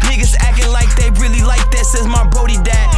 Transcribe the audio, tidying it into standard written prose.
Niggas acting like they really like that, says my Brody dad.